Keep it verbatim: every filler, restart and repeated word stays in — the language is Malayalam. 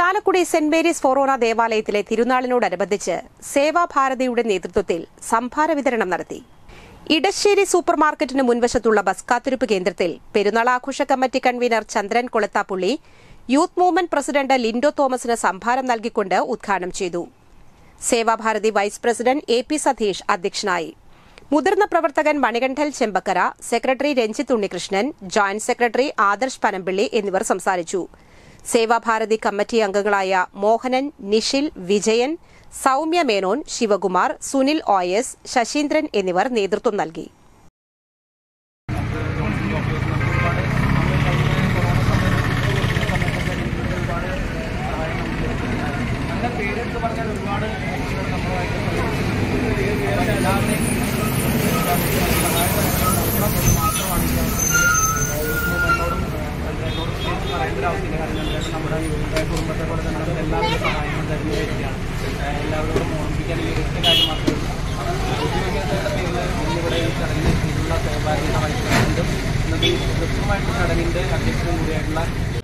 ചാലക്കുടി സെന്റ് മേരീസ് ഫൊറോന ദേവാലയത്തിലെ തിരുനാളിനോടനുബന്ധിച്ച് സേവാഭാരതിയുടെ നേതൃത്വത്തിൽ സംഭാര വിതരണം നടത്തി. ഇടശ്ശേരി സൂപ്പർ മാർക്കറ്റിന് മുൻവശത്തുള്ള ബസ് കാത്തിരിപ്പ് കേന്ദ്രത്തിൽ പെരുന്നാൾ ആഘോഷ committee convener Chandran Kolathappully youth movement president Lindo തോമസിന് സംഭാരം നൽകിക്കൊണ്ട് ഉദ്ഘാടനം ചെയ്തു. Sevabharathi vice president A P Satheesh അധ്യക്ഷനായി. മുതിർന്ന പ്രവർത്തകൻ Manikandan Chembakkara, secretary Ranjith Unnikrishnan, joint secretary Adarsh Panampilly എന്നിവർ സംസാരിച്ചു. സേവാഭാരതി കമ്മിറ്റി അംഗങ്ങളായ മോഹനൻ, നിഷിൽ, വിജയൻ, സൌമ്യ മേനോൻ, ശിവകുമാർ, സുനിൽ ഒ എസ്, ശശീന്ദ്രൻ എന്നിവർ നേതൃത്വം നൽകി. നമ്മുടെ കുടുംബത്തെ പോലെ തന്നെ എല്ലാവരും സഹായങ്ങൾ തരുന്ന വ്യക്തിയാണ്. എല്ലാവരോടും ഓർമ്മിപ്പിക്കാൻ ഈ ഒറ്റ കാര്യം മാത്രമേ ഉദ്യോഗസ്ഥരുടെ പേരിൽ ഇന്നിവിടെ ഈ ചടങ്ങിൽ എത്തിയിട്ടുള്ള സേവാഭാരതി വൈസ് പ്രസിഡന്റും ഇന്നത്തെ കൃത്യമായിട്ടുള്ള ചടങ്ങിൻ്റെ അധ്യക്ഷനും കൂടിയായിട്ടുള്ള